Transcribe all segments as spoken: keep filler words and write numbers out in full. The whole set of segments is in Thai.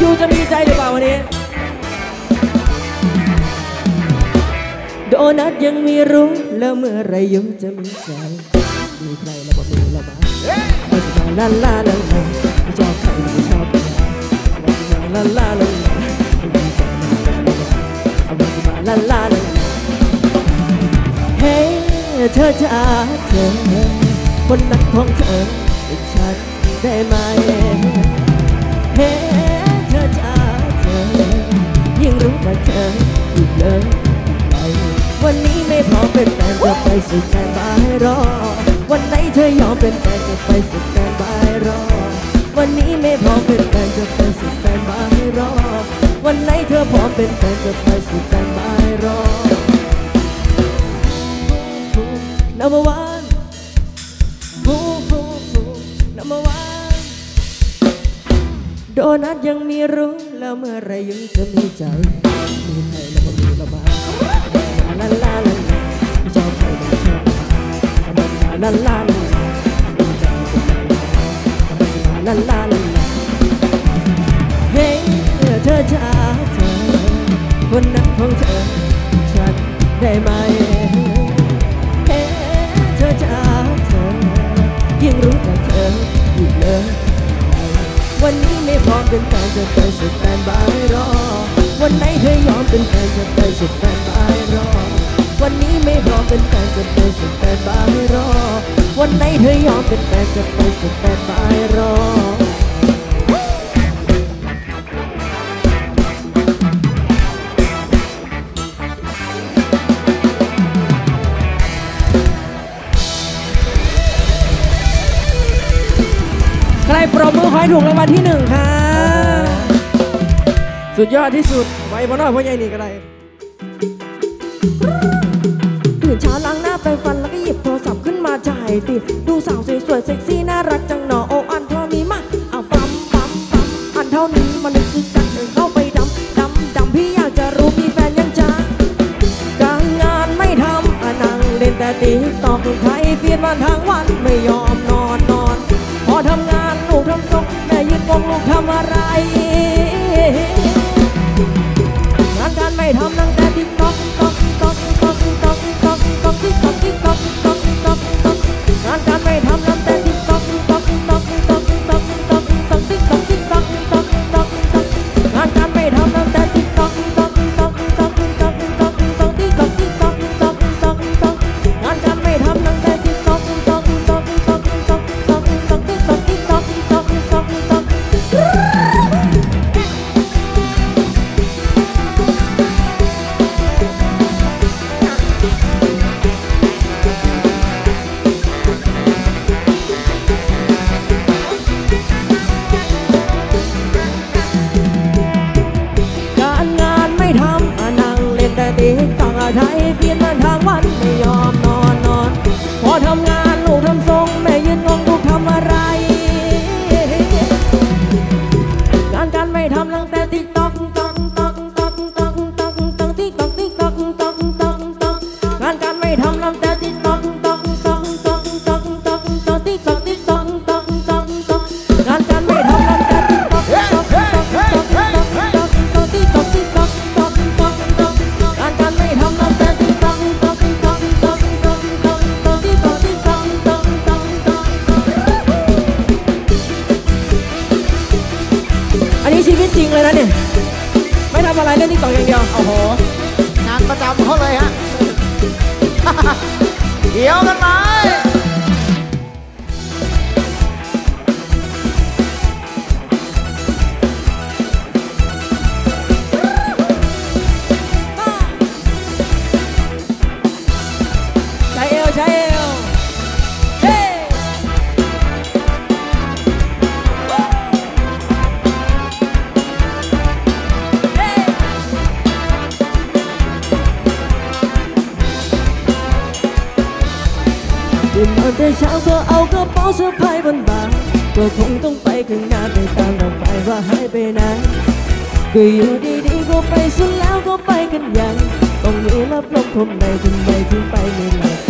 ชูจะมีใจหรือเปล่าวันนี้โดนัทยังมีรู้แล้วเมื่อไรยุจะมีใจมีใครแล้วบ่มีแล้วบ้างไม่จะมาลาลาลาลาไม่ชอบใครไม่ชอบใครลาลาลาลาไม่ชอบเอาไม่จะมาลาลาลาเฮ้เธอจะเธอคนนั้นของเธอเป็นฉันได้ไหมเฮ้เธอจะเธอยิ่งรู้จักเธออีกเลยวันนี้ไม่พร้อมเป็นแฟนจะไปสุดแสนบายรอวันไหนเธอยอมเป็นแฟนจะไปสุดแสนบายรอวันนี้ไม่พร้อมเป็นแฟนจะไปสุดแสนบายรอวันไหนเธอพร้อมเป็นแฟนจะไปสุดแสนบายรอ number one number one โดนัทยังมีรู้แล้วเมื่อไรยังจะมีใจมีใครแล้วก็มีระบายลาลาลาไม่ชอบใครไม่ชอบลาลาลาลาลาลาเฮ้เธอจ้าเธอคนนั้นของเธอฉันได้ไหมเฮ้เธอจ้าเธอยิ่งรู้จักเธออีกเลยวันนี้ไม่พร้อมเป็นแฟนจะไปสุดแฟนบายรอวันไหนเธอยอมเป็นแฟนจะไปสุดแฟนบายรอวันนี้ไม่พร้อมเป็นแฟนจะไปสุดแฟนบายรอวันไหนเธอยอมเป็นแฟนจะไปสุดแฟนบายรอใครปรบมือขอให้ถูกรางวัลที่หนึ่งค่ะสุดยอดที่สุดไว้บนน้อยพ่อใหญ่นี่ก็ได้ตื่นเช้าล้างหน้าแปรงฟันแล้วก็หยิบโทรศัพท์ขึ้นมาจ่ายติดดูสาวสวยๆเซ็กซี่น่ารักจังหนอโออันเท่านี้มาเอาปั๊มปั๊มปั๊มอันเท่านี้มันคือจังเลยเข้าไปดำดำดำพี่อยากจะรู้มีแฟนยังจ้าการงานไม่ทำอ่ะนั่งเล่นแต่ติ๊กต็อกใครเปลี่ยนมาทั้งวันไม่ยอมนอนนอนพอทำงานลูกทำทรงแม่ยืนมองลูกทำอะไรงานการไม่ทำนั่งแต่ติ๊กต็อกต๊อกต๊อกต๊อกต๊อกต๊อกต๊อกติ๊กต๊อกติ๊กต๊อกต๊อกต๊อกต๊อกงานการไม่ทำนั่งแต่ติ๊กต๊อกต๊อกต๊อกต๊อกต๊อกต๊อกต๊อกติ๊กต๊อกติ๊กต๊อกต๊อกต๊อกต๊อกงานการไม่ทำนั่งแต่ติ๊กต๊อกต๊อกต๊อกต๊อกต๊อกต๊อกต๊อกติ๊กต๊อกติ๊กต๊อกต๊อกต๊อกต๊อกงานการไม่ทำนั่งแต่ติ๊กต๊อกต๊อกต๊อกต๊อกต๊อกต๊อกต๊อกติ๊กต๊อกติ๊กต๊อกต๊อกต๊อกต๊อกไทยเปลี่ยนมาทางวันไม่ยอมนอนนอนพอทำงานลูกทำทรงแม่ยืนงงลูกทำอะไรงานการไม่ทำตั้งแต่ติ๊กต๊อกต๊อกต๊อกต๊อกต๊อกต๊อกต๊อกติ๊กต๊อกติ๊กต๊อกต๊อกต๊อกต๊อกงานการไม่ทำตั้งแต่ติ๊กต๊อกต๊อกต๊อกต๊อกต๊อกต๊อกต๊อกติ๊กต๊อกติ๊กต๊อกต๊อกต๊อกต๊อกงานการไม่ทำตั้งแต่ติ๊กต๊อกต๊อกต๊อกต๊อกต๊อกต๊อกต๊อกติ๊กต๊อกติ๊กต๊อกต๊อกต๊อกต๊อกงานการไม่ทำตั้งแต่ติ๊กต๊อกต๊อกต๊อกต๊อกต๊อกต๊อกต๊อกติ๊กต๊อกติ๊กต๊อกต๊อกต๊อกต๊อกอันนี้ชีวิตจริงเลยนะเนี่ยไม่ทำอะไรเล่นติ๊กต๊อกอย่างเดียวโอ้โหงานประจำเขาเลยฮะเดี๋ยวกันไหมใช้เอวใช้เอวเฮ้ตื่นนอนแต่เช้าก็เอากระเป๋าสะพายบนบ่าก็คงต้องไปข้างหน้าไปตามเราไปว่าหายไปไหนก็อยู่ดีๆก็ไปสุดแล้วก็ไปกันอย่างต้องมีรับลมผมในทำไมถึงไปไม่หลับ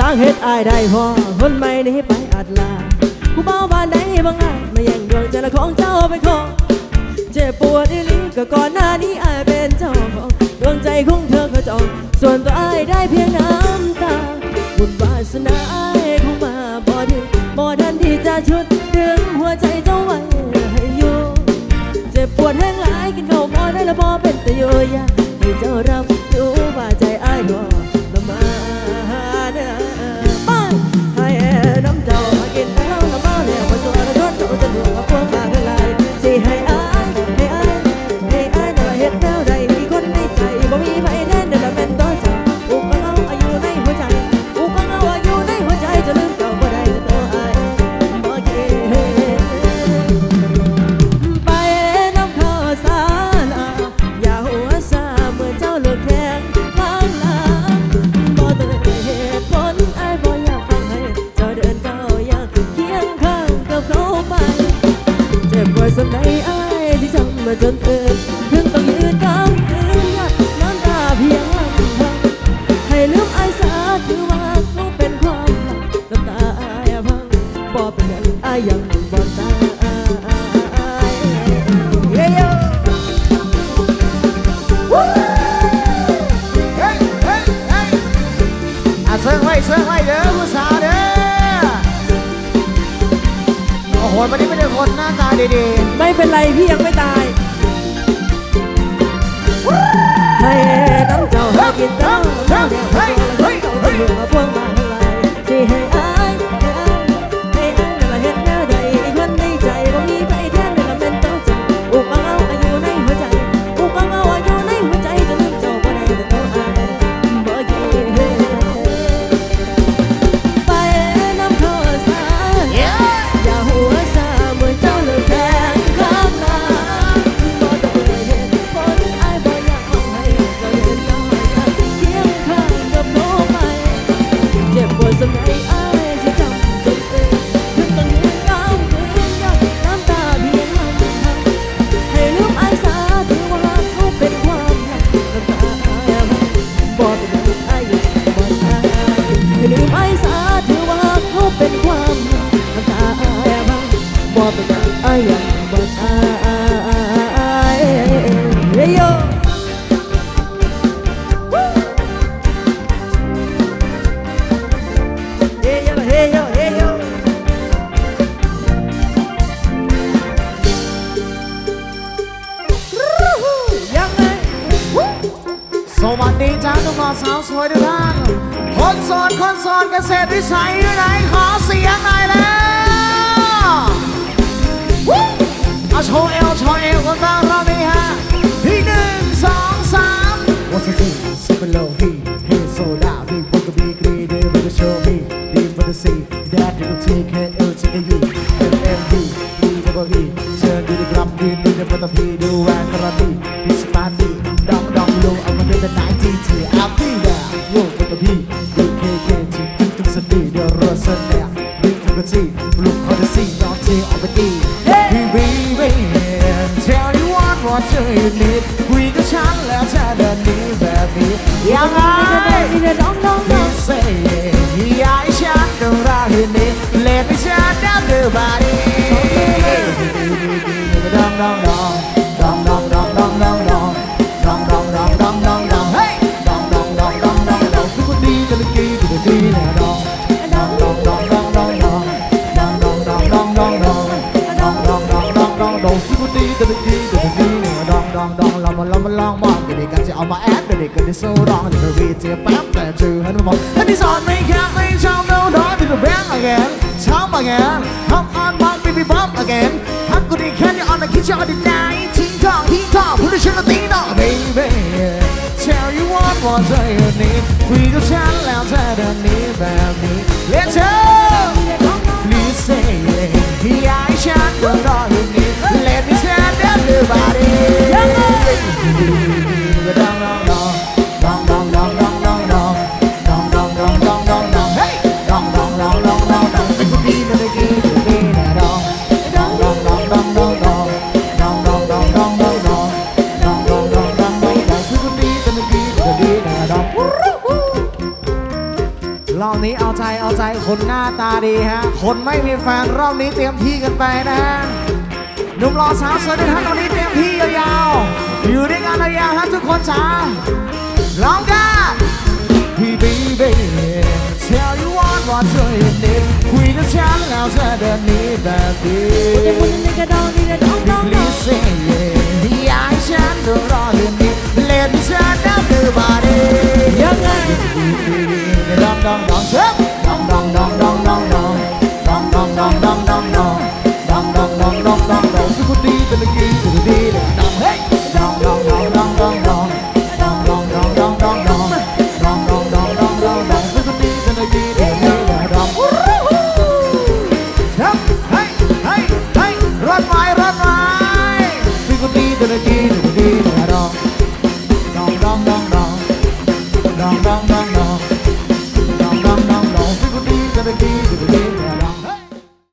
สร้างเหตุอายได้พอคนใหม่นี้ไปอัดลาผู้เบาบ้านไหนบางอาจมาแย่งดวงใจละของเจ้าไปของเจ็บปวดอีหลีก็ก่อนหน้านี้อายเป็นเจ้าของดวงใจของเธอเขาจองส่วนตัวอายได้เพียงน้ำตาบุญวาสนาอายคงมาบ่ถึงบ่ทันที่จะชุดดึงหัวใจเจ้าไว้ให้อยู่เจ็บปวดแห้งหลายกินข้าวพอได้ละพอเป็นแต่โยยาให้เจ้ารับรู้ว่าใจอายรอละมาเด้อไปให้น้ำเจ้ามากินแล้วละมาแล้วมาตัวละรถเราจะดูว่าพวกมาเท่าไรสิให้อายให้อายให้อายแต่ละเฮ็ดแนวใดมีคนในใจบ่มีไผแน่นเดี๋ยวละเป็นตัวเจ้าอุกเอาอายุในหัวใจอุกเอาอายุในหัวใจจะลืมเก่าบ่ได้แต่ตัวอายบ่เก่ไปน้ำข้าวสาลาอย่าหัวซาเหมือนเจ้าเลือกแข่งข้างหลังบ่ต้องเหตุผลอายบ่อยากฟังให้เจ้าเดินก้าวอยากเคียงข้างกับเขาไปเจ็บปวดสักไหนอายที่จำมาจนตื่นถึงต้องยืนกำคืนยัดน้ำตาเพียงลำพังให้ลืมอายสาถือว่าเขาเป็นความลับน้ำตาอายพังบ่เป็นอย่างอายยังบ่ตายเย้ยเซิร์ฟไว้เซิร์ฟไว้เด้อผู้สาวเด้อโอ้โหวันนี้ไม่ได้คนหน้าตาดีๆไม่เป็นไรพี่ยังไม่ตายให้น้ำเจ้าให้กินเต้าแล้วเดี๋ยวเฮ้ยเฮ้ยเฮ้ยมาพวงมาเท่าไรที่ให้อายให้อายให้อายเห็นแนวใดคนในใจบ่มีใครแทนได้ละเป็นเจ้าใจอุกเอาอายุในหัวใจอุกเอาอายุในหัวใจจะลืมเจ้าบ่ได้แต่ตัวอายบ่เก่ไปน้ำข้าวสาอย่าหัวซาเหมือนเจ้าเลือกแข่งข้างหลังบ่ต้องเหตุผลอายบ่อยากฟังให้เจ้าเดินก้าวอยากเคียงข้างกับเขาไปเจ็บปวดสักไหนอายสิจำจนเองถึงต้องยืนก้าวคืนยัดน้ำตาเพียงลำพังให้ลืมอายสาถือว่าเขาเป็นความลับน้ำตาอายบ่เป็นอย่างอายยังบ่ตายให้ลืมอายสาถือว่าเขาเป็นความลับน้ำตาอายบ่เป็นอย่างอายยังบ่ตายเฮ้ยโยเฮ้ยโยเฮ้ยโยเฮ้ยโยยังไงสวัสดีจ้าทุกคนสาวสวยทุกท่านคนโสดคนโสดเกษตรวิสัยอยู่ไหนขอเสียงหน่อยแล้วเอาโชว์เอวโชว์เอวคนบ้างรอบนี้ฮะที่หนึ่งสองสาม What's the thing super low he he so loud he book a big lead they will show me deep for the sea that you take care of take a you M M V we never be turn to the club we need the put up we do and karate this party dong dong low I'm gonna do the ninety three I'll be there yo put the beat we can get to keep to the beat the rest of there big to the sea look how the sea not take on the day we we tell you what what you need คุยกับฉันแล้วเธอเดินหนีแบบนี้ยังไงพี่เซ่อยากให้ฉันต้องรักที่นี่เล่นให้ฉันดับเดือบารีดองดองดองดองดองดองดองดองดองดองดองดองดองดองดองเฮ้ยดองดองดองดองดองดองทุกคนดีกันเลยกี่กันดีแน่ดองดองดองดองดองดองดองดองดองดองดองดองดองดองดองดองดองดองทุกคนดีกันเลยกี่กันดีแน่ดองดองดองเรามาเรามาลองมองกันดีกันจะเอามาแอดกันดีกันที่โซ่ร้องจะรีเจ็บแป๊บแต่จืดให้มันมองและที่สอนไม่แค่ไม่ชอบโน้ตที่จะแบง again ชอบ again come on mark baby bump again ฮักกูดีแค่นี้ on the kitchen on the night ทิ้งทองทิ้งทองพูดถึงฉันแล้วตีน้อง baby tell you what what you need คุยกับฉันแล้วเธอเดินหนีแบบนี้ let's go please say it อยากให้ฉันต้องรออยู่นี่ let me stand up the body ดองดองดองดองดองดองดองดองดองดองดองดองดองดองเฮ้ยดองดองดองดองดองดองเป็นคนดีนะเด็กดีดีนะดองดองดองดองดองดองดองดองดองดองดองดองดองดองดองดองดองดองดองเป็นคนดีนะเด็กดีดีนะดองรอบนี้เอาใจใจเอาใจคนหน้าตาดีฮะคนไม่มีแฟนรอบนี้เตรียมที่กันไปนะฮะหนุ่มหล่อสาวสวยทุกท่านวันนี้เตรียมที่ยาวๆอยู่ด้วยกันยาวๆครับทุกคนจ้าร้องกันพี่บีบี Tell you what what you need คุยกับฉันแล้วเธอเดินหนีแบบนี้ Please say yeah อยากให้ฉันต้องรอเดือนนี้เล่นฉันนะคือบาดียังไงดองดองดองเชิบดองดองดองดองดองดองดองดองดองดองดองดองดองดองดองดองดองดองสุดดีตะลึงดีตะลึงดีเลยดองเฮ้ยดองดองดองดองดองดองดองดองดองดองดองดองดองดองดองดองดองดองสุดดีตะลึงดีตะลึงดีเลยดองเฮ้ยเฮ้ยเฮ้ยเฮ้ยรถไฟรถไฟสุดดีตะลึงดี